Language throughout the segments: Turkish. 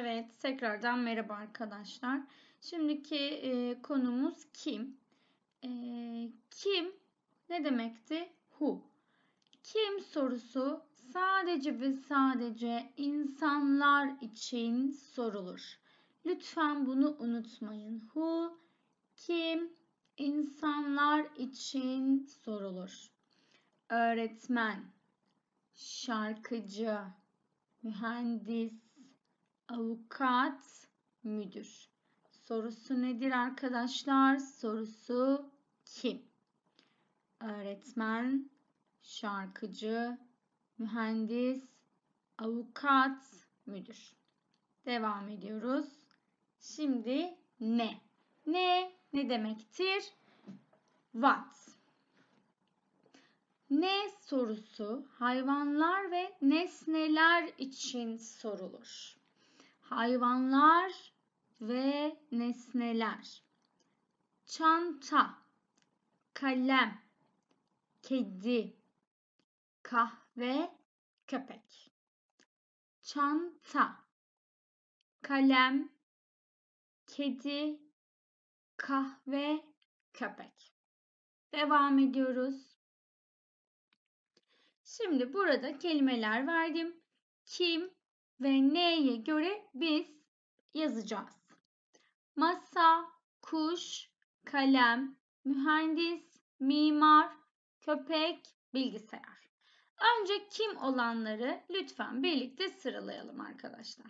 Evet, tekrardan merhaba arkadaşlar. Şimdiki konumuz kim? Kim ne demekti? Who. Kim sorusu sadece ve sadece insanlar için sorulur. Lütfen bunu unutmayın. Who, kim, insanlar için sorulur. Öğretmen, şarkıcı, mühendis, avukat, müdür. Sorusu nedir arkadaşlar? Sorusu kim? Öğretmen, şarkıcı, mühendis, avukat, müdür. Devam ediyoruz. Şimdi ne? Ne demektir? What? Ne sorusu hayvanlar ve nesneler için sorulur. Hayvanlar ve nesneler. Çanta, kalem, kedi, kahve, köpek. Çanta, kalem, kedi, kahve, köpek. Devam ediyoruz. Şimdi burada kelimeler verdim. Kim ve neye göre biz yazacağız. Masa, kuş, kalem, mühendis, mimar, köpek, bilgisayar. Önce kim olanları lütfen birlikte sıralayalım arkadaşlar.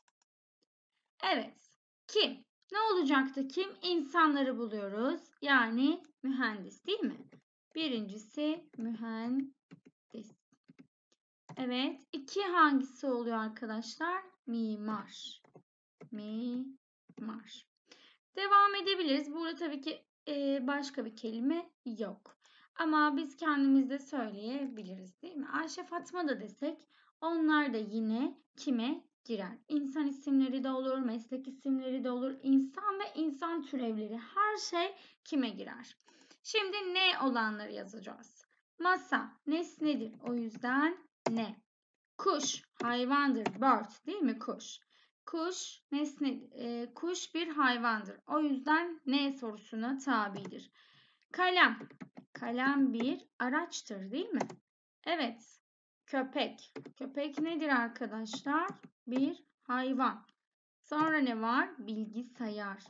Evet, kim? Ne olacaktı kim? İnsanları buluyoruz. Yani mühendis değil mi? Birincisi mühendis. Evet, iki hangisi oluyor arkadaşlar? Mimar. Mimar. Devam edebiliriz. Burada tabii ki başka bir kelime yok. Ama biz kendimiz de söyleyebiliriz değil mi? Ayşe, Fatma da desek onlar da yine kime girer? İnsan isimleri de olur, meslek isimleri de olur. İnsan ve insan türevleri her şey kime girer? Şimdi ne olanları yazacağız. Masa nesnedir. O yüzden ne? Kuş hayvandır. Bird değil mi? Kuş. Kuş kuş bir hayvandır. O yüzden ne sorusuna tabidir. Kalem. Kalem bir araçtır değil mi? Evet. Köpek. Köpek nedir arkadaşlar? Bir hayvan. Sonra ne var? Bilgisayar.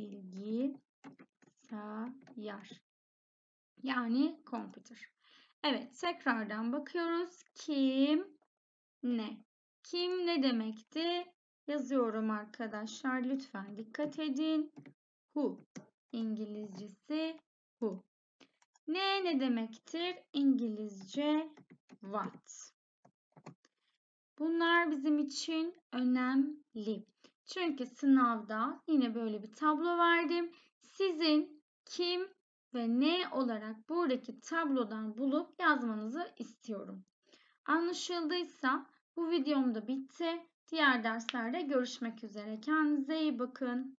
Bilgisayar. Yani computer. Evet, tekrardan bakıyoruz. Kim, ne? Kim ne demekti? Yazıyorum arkadaşlar. Lütfen dikkat edin. Who. İngilizcesi who. Ne demektir? İngilizce what. Bunlar bizim için önemli. Çünkü sınavda yine böyle bir tablo verdim. Sizin kim ve ne olarak buradaki tablodan bulup yazmanızı istiyorum. Anlaşıldıysa bu videom da bitti. Diğer derslerde görüşmek üzere. Kendinize iyi bakın.